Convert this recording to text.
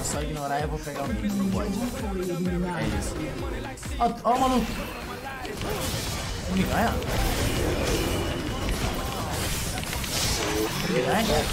Só ignorar e eu vou pegar o mid do bot. É isso. Ó o maluco. Ele me ganha? Ele me ganha?